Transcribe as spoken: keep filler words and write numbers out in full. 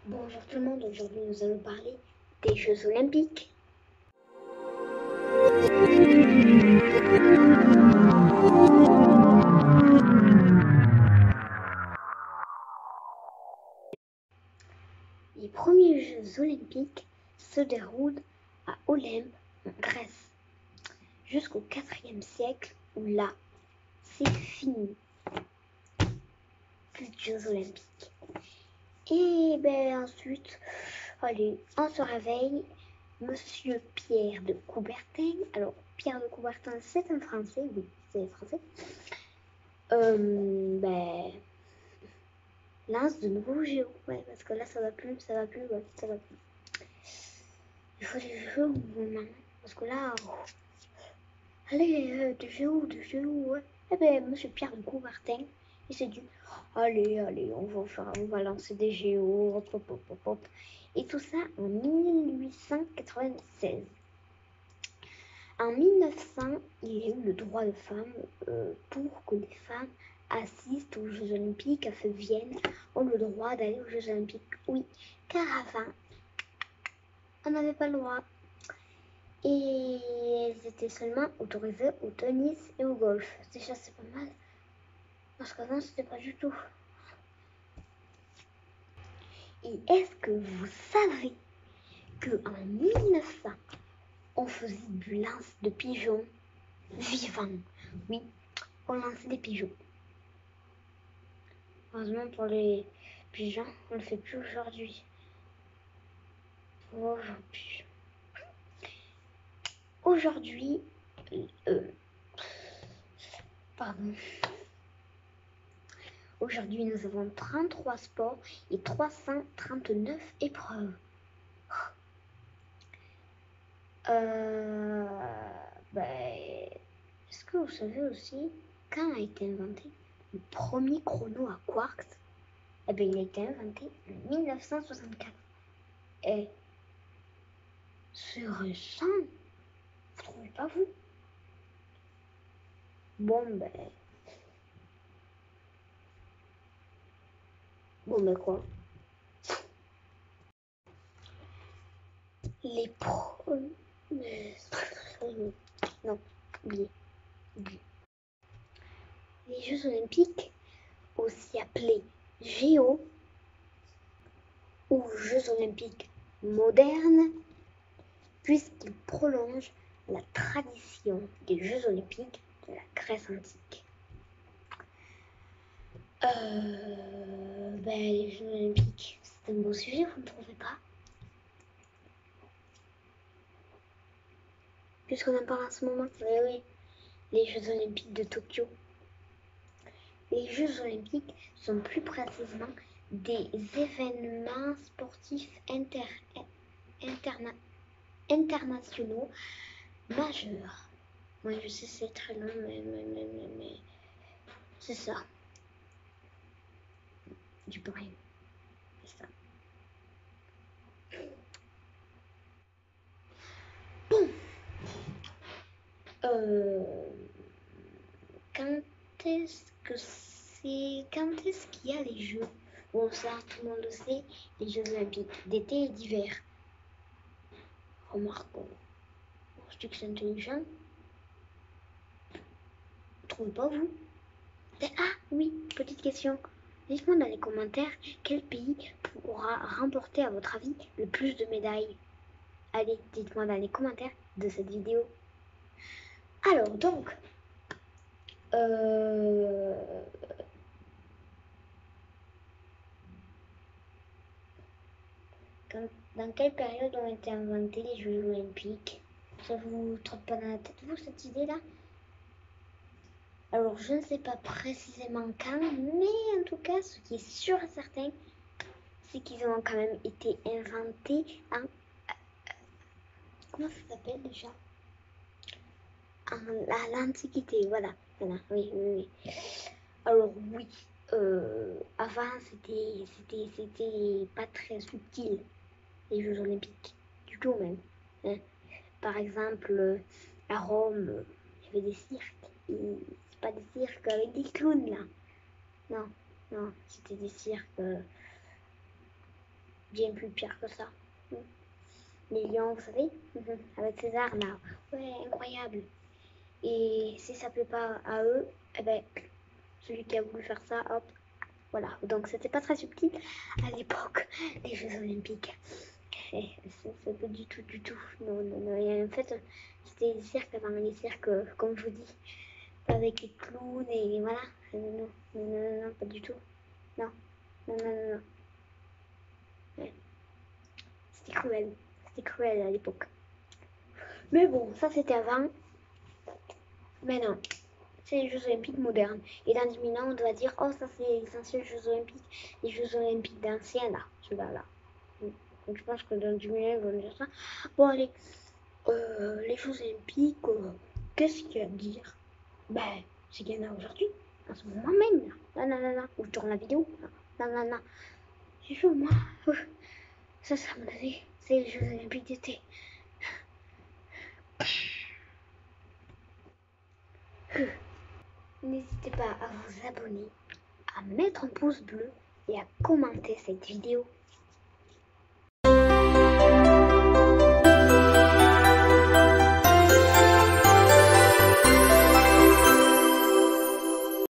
Bonjour tout le monde, aujourd'hui nous allons parler des Jeux Olympiques. Les premiers Jeux Olympiques se déroulent à Olympe, en Grèce, jusqu'au quatrième siècle où là, c'est fini. Plus de Jeux Olympiques. Et ben ensuite, allez, on se réveille. Monsieur Pierre de Coubertin. Alors, Pierre de Coubertin, c'est un Français, oui, c'est un Français. Euh, ben, lance de nouveaux géos, ouais, parce que là, ça va plus, ça va plus, ouais, ça va plus. Il faut des jeux maintenant, parce que là, oh, allez, euh, des géos, des géos, ouais. Eh ben, Monsieur Pierre de Coubertin, il s'est dit, allez, allez, on va faire, on va lancer des géos, hop, hop, hop, hop, hop. Et tout ça en mille huit cent quatre-vingt-seize. En mille neuf cents, il y a eu le droit de femme euh, pour que les femmes assistent aux Jeux Olympiques à Vienne, ont le droit d'aller aux Jeux Olympiques. Oui, car avant, on n'avait pas le droit. Et elles étaient seulement autorisées au tennis et au golf. Déjà, c'est pas mal. Parce qu'avant, c'était pas du tout. Et est-ce que vous savez qu'en mille neuf cents, on faisait du lance de pigeons vivants? Oui, on lançait des pigeons. Heureusement pour les pigeons, on ne le fait plus aujourd'hui. Aujourd'hui. Aujourd'hui, euh, pardon. Aujourd'hui, nous avons trente-trois sports et trois cent trente-neuf épreuves. Euh, ben, est-ce que vous savez aussi quand a été inventé le premier chrono à quarks? Eh bien, il a été inventé en mille neuf cent soixante-quatre. Et c'est récent, vous trouvez pas vous? Bon, ben... Bon, ben quoi? Les premiers... Non, oubliez, oubliez. Les Jeux Olympiques, aussi appelés J O ou Jeux Olympiques modernes, puisqu'ils prolongent la tradition des Jeux Olympiques de la Grèce antique. Euh, ben, les Jeux Olympiques, c'est un beau sujet, vous ne trouvez pas? Puisqu'on en parle en ce moment, oui, oui, les Jeux Olympiques de Tokyo. Les Jeux Olympiques sont plus précisément des événements sportifs inter, interna, internationaux majeurs. Moi, je sais, c'est très long, mais, mais, mais, mais, mais c'est ça. Du peux rien. C'est ça. Bon. Euh, quand est-ce que c'est... Quand est-ce qu'il y a les Jeux? Bon, ça, tout le monde le sait, les Jeux Olympiques d'été et d'hiver. Remarquons. Je dis que c'est intelligent. Vous trouvez pas, vous? Ah oui, petite question. Dites-moi dans les commentaires quel pays pourra remporter à votre avis le plus de médailles. Allez, dites-moi dans les commentaires de cette vidéo. Alors donc, euh... Quand, dans quelle période ont été inventés les Jeux Olympiques? Ça vous trotte pas dans la tête, vous, cette idée-là? Alors, je ne sais pas précisément quand, mais en tout cas, ce qui est sûr et certain, c'est qu'ils ont quand même été inventés en... Comment ça s'appelle déjà? À l'Antiquité, voilà. voilà. Oui, oui, oui. Alors, oui, euh, avant, c'était, c'était, c'était pas très subtil, les Jeux Olympiques, du tout même. Hein. Par exemple, à Rome, il y avait des cirques. C'est pas des cirques avec des clowns, là. Non, non, c'était des cirques... Euh, bien plus pire que ça. Les lions, vous savez, avec César là, ouais, incroyable. Et si ça plaît pas à eux, eh ben, celui qui a voulu faire ça, hop, voilà. Donc c'était pas très subtil à l'époque des Jeux Olympiques. C'est pas du tout, du tout. Non, non, non. Et en fait, c'était des cirques avant les cirques, comme je vous dis, avec les clowns et voilà. Non, non, non, non, non, pas du tout. Non, non, non, non, non. Ouais. C'était cruel. C'était cruel à l'époque. Mais bon, ça c'était avant. Mais non, c'est les Jeux Olympiques modernes. Et dans dix mille ans, on doit dire, oh, ça c'est les anciens Jeux Olympiques. Les Jeux Olympiques d'anciens, là. Celui-là, là. Donc je pense que dans dix mille ans, ils vont dire ça. Bon, allez. Euh, les Jeux Olympiques, euh, qu'est-ce qu'il y a à dire? Ben, c'est qu'il y en a aujourd'hui. En ce moment même, là. Là, là, là, là. Où je tourne la vidéo. Là, là, là. J'ai vu, moi. Ça, ça me donné. C'est les Jeux Olympiques d'été. N'hésitez pas à vous abonner, à mettre un pouce bleu et à commenter cette vidéo.